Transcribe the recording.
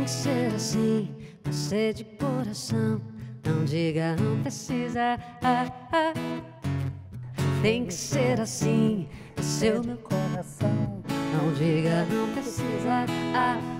ser assim, você de coração. Não diga não precisa, tem que ser assim, é seu meu coração. Não diga não precisa,